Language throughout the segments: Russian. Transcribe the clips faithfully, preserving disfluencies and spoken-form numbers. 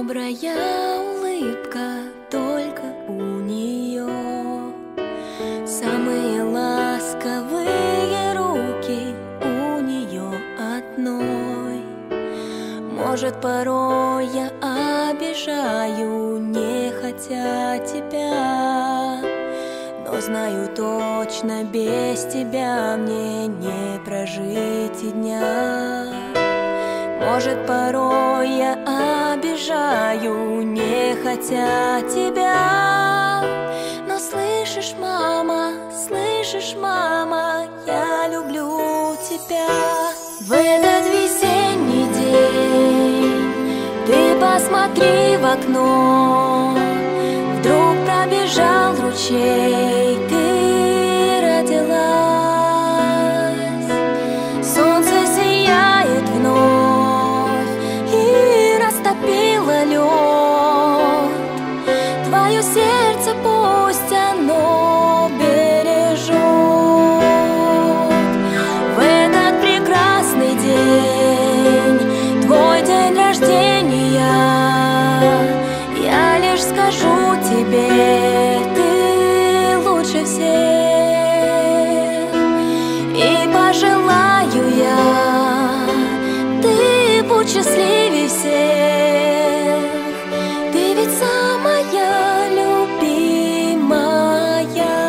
Добрая улыбка только у нее, самые ласковые руки у нее одной. Может, порой я обижаю, не хотя тебя, но знаю точно, без тебя мне не прожить и дня. Может, порой я обижаю, не хотя тебя, но слышишь, мама, слышишь, мама, я люблю тебя. В этот весенний день ты посмотри в окно, вдруг пробежал ручей, ты родилась. Солнце сияет вновь и растопило лед. Твое сердце пусть оно бережет. В этот прекрасный день, твой день рождения, я лишь скажу тебе, ты лучше всех. И пожелаю я, ты будь счастливей всех. Ты ведь самая любимая.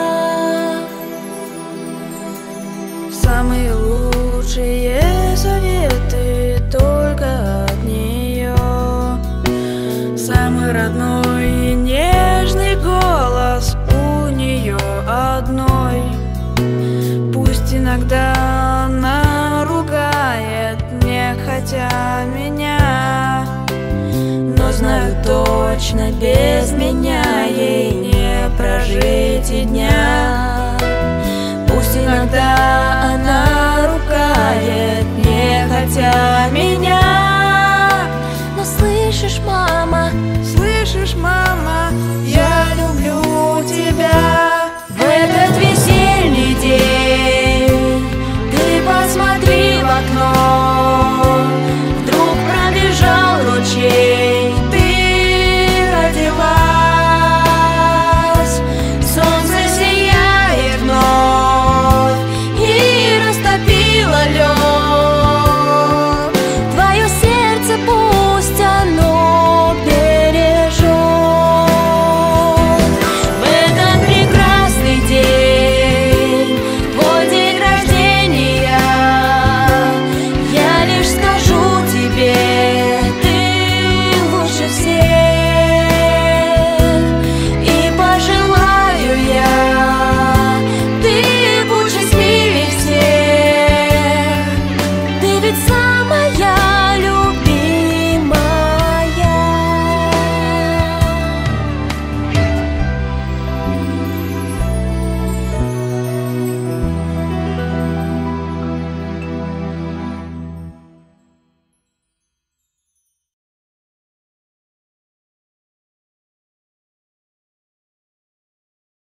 Самые лучшие советы только от нее. Самый родной и нежный голос у нее одной. Пусть иногда она ругает, не хотя меня, но знаю точно, без меня ей не прожить и дня.